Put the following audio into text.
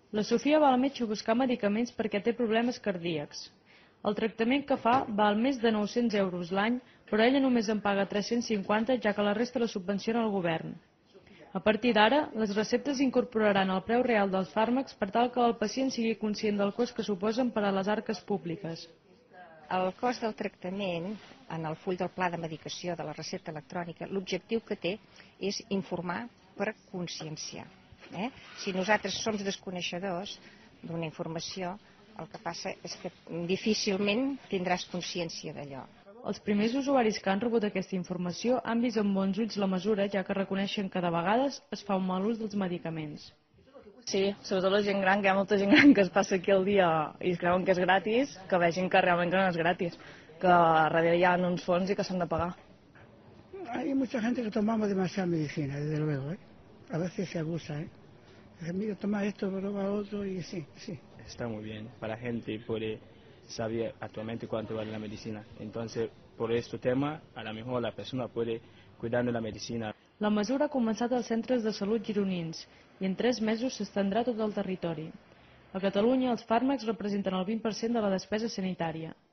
La Sofia va al metge a buscar medicaments perquè té problemes cardíacs. El tractament que fa val més de 900 euros l'any, però ella només en paga 350, ja que la resta la subvenciona el govern. A partir d'ara, les receptes incorporaran el preu real dels fàrmacs per tal que el pacient sigui conscient del cost que suposen per a les arques públiques. El cost del tractament, en el full del pla de medicació de la recepta electrònica, l'objectiu que té és informar per conscienciar. Si nosaltres som desconeixedors d'una informació, el que passa és que difícilment tindràs consciència d'allò. Els primers usuaris que han rebut aquesta informació han vist amb bons ulls la mesura, ja que reconeixen que de vegades es fa un mal ús dels medicaments. Sí, sobretot la gent gran, que hi ha molta gent gran que es passa aquí el dia i es creuen que és gratis, que vegin que realment no és gratis, que darrere hi ha uns fons i que s'han de pagar. Hay mucha gente que tomamos demasiada medicina, desde luego, A veces se abusa, Dice, mira, toma esto, toma otro y sí. Está muy bien, para la gente puede saber actualmente cuánto vale la medicina. Entonces, por este tema, a lo mejor la persona puede cuidar de la medicina. La mesura ha començat als centres de salut gironins i en 3 mesos s'estendrà a tot el territori. A Catalunya, els fàrmacs representen el 20% de la despesa sanitària.